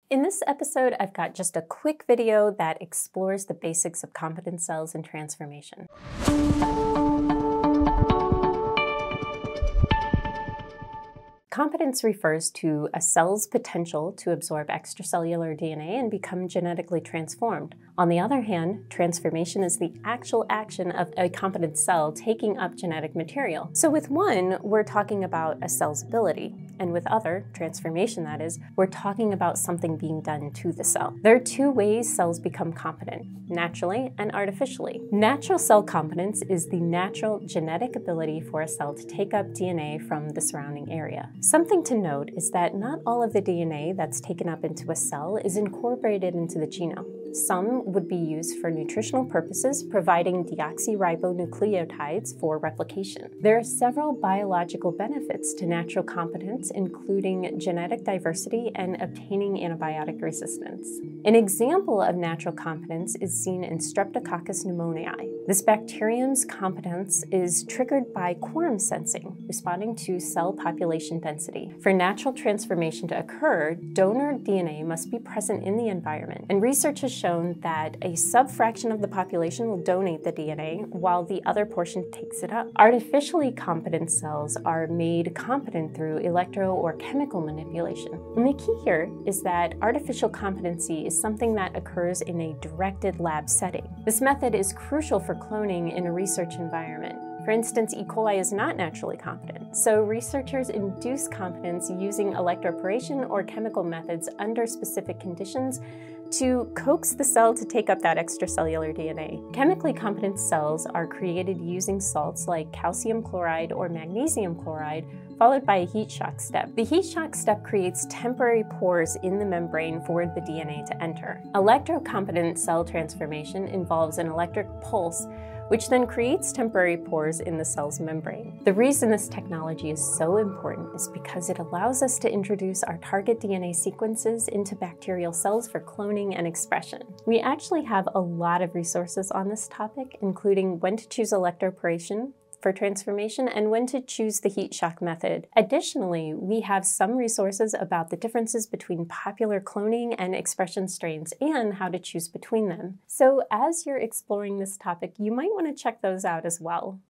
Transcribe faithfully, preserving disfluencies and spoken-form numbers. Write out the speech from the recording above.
In this episode, I've got just a quick video that explores the basics of competent cells and transformation. Competence refers to a cell's potential to absorb extracellular D N A and become genetically transformed. On the other hand, transformation is the actual action of a competent cell taking up genetic material. So with one, we're talking about a cell's ability, and with other, transformation that is, we're talking about something being done to the cell. There are two ways cells become competent, naturally and artificially. Natural cell competence is the natural genetic ability for a cell to take up D N A from the surrounding area. Something to note is that not all of the D N A that's taken up into a cell is incorporated into the genome. Some would be used for nutritional purposes, providing deoxyribonucleotides for replication. There are several biological benefits to natural competence, including genetic diversity and obtaining antibiotic resistance. An example of natural competence is seen in Streptococcus pneumoniae. This bacterium's competence is triggered by quorum sensing, responding to cell population density. For natural transformation to occur, donor D N A must be present in the environment, and research has shown that a subfraction of the population will donate the D N A while the other portion takes it up. Artificially competent cells are made competent through electro or chemical manipulation. And the key here is that artificial competency is something that occurs in a directed lab setting. This method is crucial for cloning in a research environment. For instance, E. coli is not naturally competent, so researchers induce competence using electroporation or chemical methods under specific conditions to coax the cell to take up that extracellular D N A. Chemically competent cells are created using salts like calcium chloride or magnesium chloride, followed by a heat shock step. The heat shock step creates temporary pores in the membrane for the D N A to enter. Electrocompetent cell transformation involves an electric pulse, which then creates temporary pores in the cell's membrane. The reason this technology is so important is because it allows us to introduce our target D N A sequences into bacterial cells for cloning and expression. We actually have a lot of resources on this topic, including when to choose electroporation for transformation and when to choose the heat shock method. Additionally, we have some resources about the differences between popular cloning and expression strains and how to choose between them. So as you're exploring this topic, you might want to check those out as well.